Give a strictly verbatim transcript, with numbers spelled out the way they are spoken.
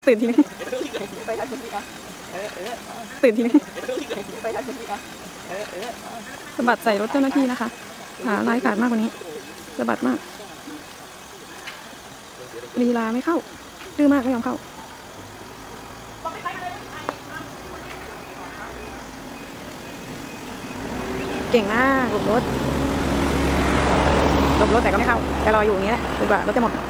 ตื่นทีนึงตื่นทีนึงสะบัดใส่รถเจ้าหน้าที่นะคะขาลายขาดมากกว่านี้สะบัดมากลีลาไม่เข้าดื้อมากไม่ยอมเข้าเก่งมากหลบรถหลบรถแต่ก็ไม่เข้าแต่รออยู่อย่างนี้แหละจนกว่ารถจะหมด